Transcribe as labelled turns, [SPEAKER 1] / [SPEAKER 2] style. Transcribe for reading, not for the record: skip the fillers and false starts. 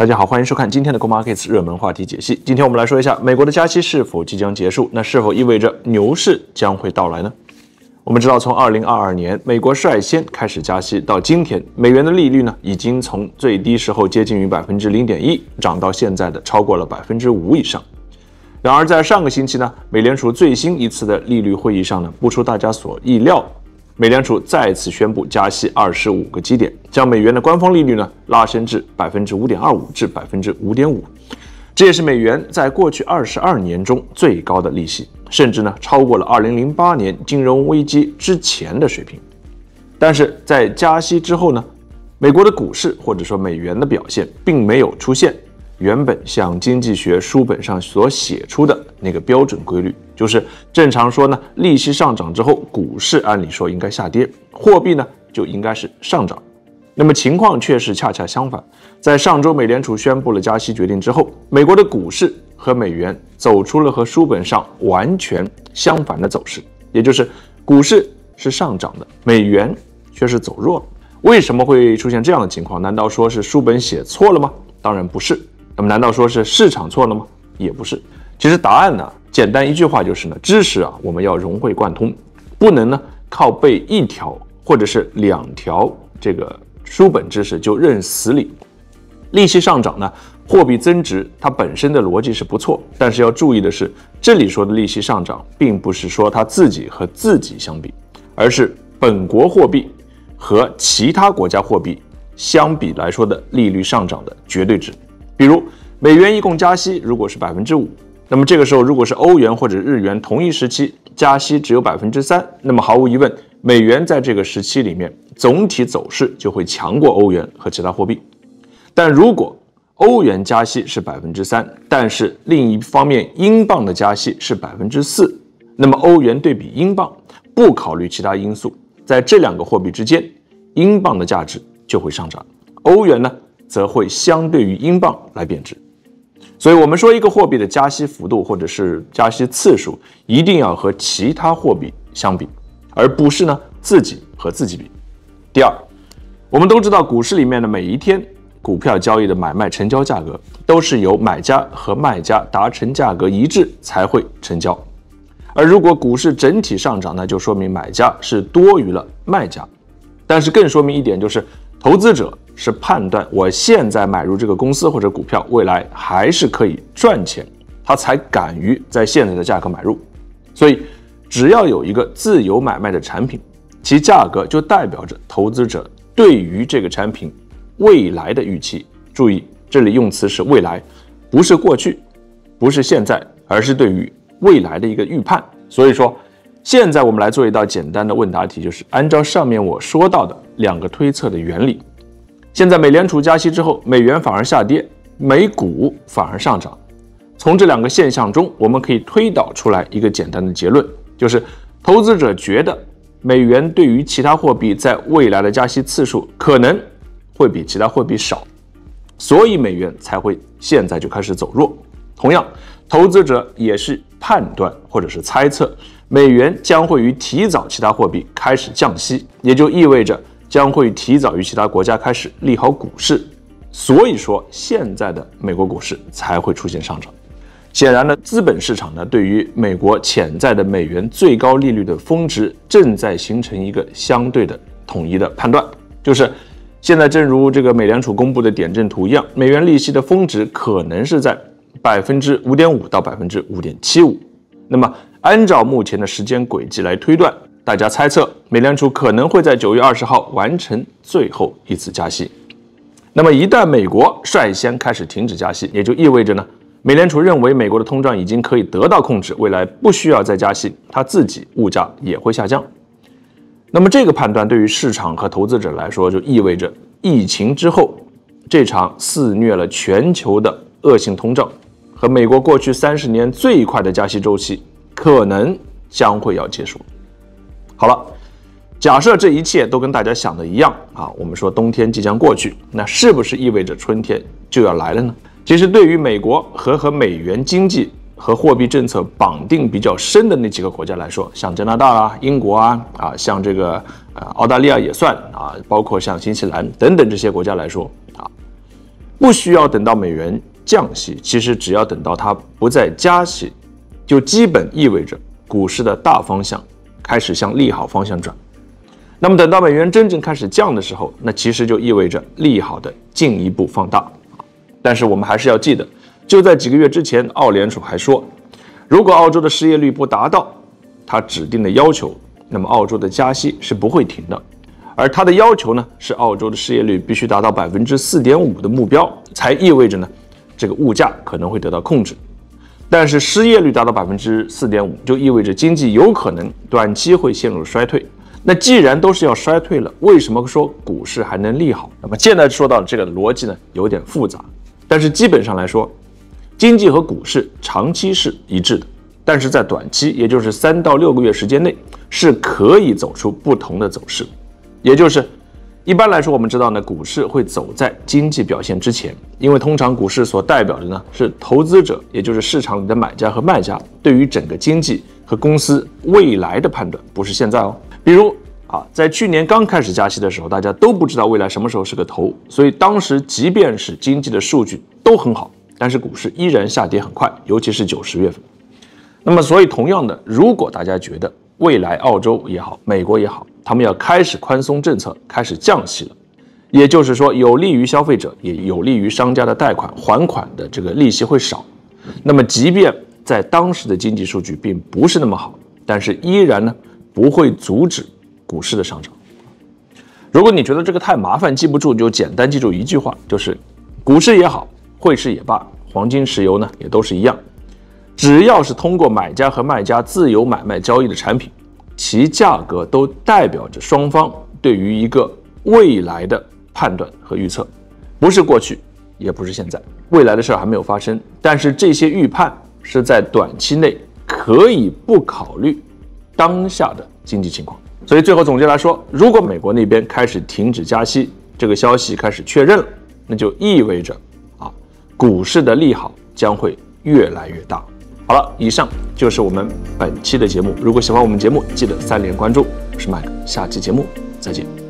[SPEAKER 1] 大家好，欢迎收看今天的 Go Markets 热门话题解析。今天我们来说一下美国的加息是否即将结束，那是否意味着牛市将会到来呢？我们知道，从2022年美国率先开始加息到今天，美元的利率呢已经从最低时候接近于 0.1% 涨到现在的超过了 5% 以上。然而在上个星期呢，美联储最新一次的利率会议上呢，不出大家所意料，美联储再次宣布加息25个基点，将美元的官方利率呢拉升至 5.25% 至 5.5%， 这也是美元在过去22年中最高的利息，甚至呢超过了2008年金融危机之前的水平。但是在加息之后呢，美国的股市或者说美元的表现并没有出现原本像经济学书本上所写出的那个标准规律，就是正常说呢，利息上涨之后，股市按理说应该下跌，货币呢就应该是上涨。那么情况却是恰恰相反，在上周美联储宣布了加息决定之后，美国的股市和美元走出了和书本上完全相反的走势，也就是股市是上涨的，美元却是走弱了。为什么会出现这样的情况？难道说是书本写错了吗？当然不是。那么难道说是市场错了吗？也不是。其实答案呢，简单一句话就是呢，知识啊，我们要融会贯通，不能呢靠背一条或者是两条这个书本知识就认死理。利息上涨呢，货币增值，它本身的逻辑是不错，但是要注意的是，这里说的利息上涨，并不是说它自己和自己相比，而是本国货币和其他国家货币相比来说的利率上涨的绝对值。比如美元一共加息如果是 5%， 那么这个时候如果是欧元或者日元同一时期加息只有 3%， 那么毫无疑问，美元在这个时期里面总体走势就会强过欧元和其他货币。但如果欧元加息是 3%， 但是另一方面英镑的加息是 4%， 那么欧元对比英镑，不考虑其他因素，在这两个货币之间，英镑的价值就会上涨，欧元呢则会相对于英镑来贬值。所以我们说一个货币的加息幅度或者是加息次数一定要和其他货币相比，而不是呢自己和自己比。第二，我们都知道股市里面的每一天股票交易的买卖成交价格都是由买家和卖家达成价格一致才会成交，而如果股市整体上涨呢，就说明买家是多于了卖家。但是更说明一点，就是投资者是判断我现在买入这个公司或者股票未来还是可以赚钱，他才敢于在现在的价格买入。所以只要有一个自由买卖的产品，其价格就代表着投资者对于这个产品未来的预期。注意，这里用词是未来，不是过去，不是现在，而是对于未来的一个预判。所以说现在我们来做一道简单的问答题，就是按照上面我说到的两个推测的原理，现在美联储加息之后，美元反而下跌，美股反而上涨。从这两个现象中，我们可以推导出来一个简单的结论，就是投资者觉得美元对于其他货币在未来的加息次数可能会比其他货币少，所以美元才会现在就开始走弱。同样，投资者也是判断或者是猜测美元将会于提早其他货币开始降息，也就意味着将会提早于其他国家开始利好股市，所以说现在的美国股市才会出现上涨。显然呢，资本市场呢对于美国潜在的美元最高利率的峰值正在形成一个相对的统一的判断，就是现在正如这个美联储公布的点阵图一样，美元利息的峰值可能是在 5.5% 到 5.75%。那么按照目前的时间轨迹来推断，大家猜测美联储可能会在9月20号完成最后一次加息。那么一旦美国率先开始停止加息，也就意味着呢，美联储认为美国的通胀已经可以得到控制，未来不需要再加息，它自己物价也会下降。那么这个判断对于市场和投资者来说，就意味着疫情之后这场肆虐了全球的恶性通胀和美国过去30年最快的加息周期可能将会要结束。好了，假设这一切都跟大家想的一样啊，我们说冬天即将过去，那是不是意味着春天就要来了呢？其实对于美国和美元经济和货币政策绑定比较深的那几个国家来说，像加拿大啦、英国像这个澳大利亚也算啊，包括像新西兰等等这些国家来说啊， 不需要等到美元降息，其实只要等到它不再加息，就基本意味着股市的大方向开始向利好方向转。那么等到美元真正开始降的时候，那其实就意味着利好的进一步放大。但是我们还是要记得，就在几个月之前，澳联储还说，如果澳洲的失业率不达到它指定的要求，那么澳洲的加息是不会停的。而它的要求呢，是澳洲的失业率必须达到4.5%的目标，才意味着呢，这个物价可能会得到控制。但是失业率达到4.5%，就意味着经济有可能短期会陷入衰退。那既然都是要衰退了，为什么说股市还能利好？那么现在说到的这个逻辑呢，有点复杂，但是基本上来说，经济和股市长期是一致的，但是在短期，也就是3到6个月时间内，是可以走出不同的走势。也就是一般来说，我们知道呢，股市会走在经济表现之前，因为通常股市所代表的呢是投资者，也就是市场里的买家和卖家对于整个经济和公司未来的判断，不是现在哦。比如在去年刚开始加息的时候，大家都不知道未来什么时候是个头，所以当时即便是经济的数据都很好，但是股市依然下跌很快，尤其是9、10月份。那么所以同样的，如果大家觉得未来澳洲也好，美国也好，他们要开始宽松政策，开始降息了，也就是说有利于消费者，也有利于商家的贷款还款的这个利息会少。那么即便在当时的经济数据并不是那么好，但是依然呢不会阻止股市的上涨。如果你觉得这个太麻烦记不住，就简单记住一句话，就是股市也好，汇市也罢，黄金石油呢也都是一样，只要是通过买家和卖家自由买卖交易的产品，其价格都代表着双方对于一个未来的判断和预测，不是过去，也不是现在，未来的事儿还没有发生，但是这些预判是在短期内可以不考虑当下的经济情况。所以最后总结来说，如果美国那边开始停止加息，这个消息开始确认了，那就意味着股市的利好将会越来越大。好了，以上就是我们本期的节目。如果喜欢我们节目，记得3连关注。我是麦克，下期节目再见。